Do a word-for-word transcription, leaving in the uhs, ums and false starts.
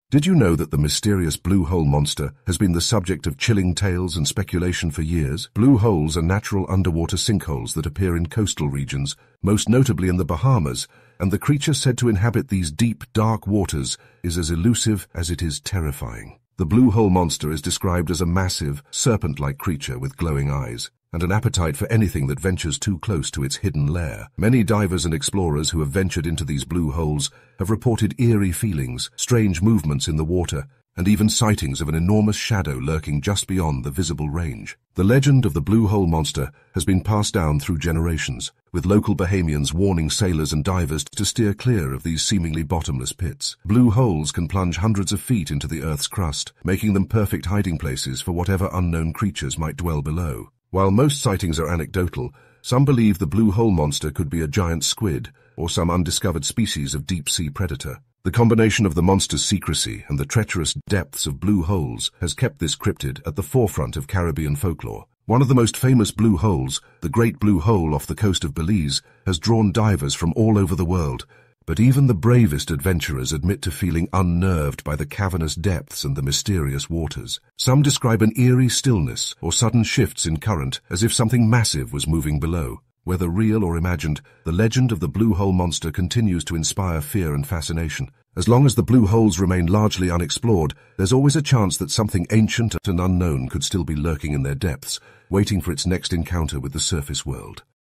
Did you know that the mysterious blue hole monster has been the subject of chilling tales and speculation for years? Blue holes are natural underwater sinkholes that appear in coastal regions, most notably in the Bahamas, and the creature said to inhabit these deep, dark waters is as elusive as it is terrifying. The blue hole monster is described as a massive, serpent-like creature with glowing eyes, and an appetite for anything that ventures too close to its hidden lair. Many divers and explorers who have ventured into these blue holes have reported eerie feelings, strange movements in the water, and even sightings of an enormous shadow lurking just beyond the visible range. The legend of the blue hole monster has been passed down through generations, with local Bahamians warning sailors and divers to steer clear of these seemingly bottomless pits. Blue holes can plunge hundreds of feet into the Earth's crust, making them perfect hiding places for whatever unknown creatures might dwell below. While most sightings are anecdotal, some believe the blue hole monster could be a giant squid or some undiscovered species of deep-sea predator. The combination of the monster's secrecy and the treacherous depths of blue holes has kept this cryptid at the forefront of Caribbean folklore. One of the most famous blue holes, the Great Blue Hole off the coast of Belize, has drawn divers from all over the world, but even the bravest adventurers admit to feeling unnerved by the cavernous depths and the mysterious waters. Some describe an eerie stillness or sudden shifts in current, as if something massive was moving below. Whether real or imagined, the legend of the blue hole monster continues to inspire fear and fascination. As long as the blue holes remain largely unexplored, there's always a chance that something ancient and unknown could still be lurking in their depths, waiting for its next encounter with the surface world.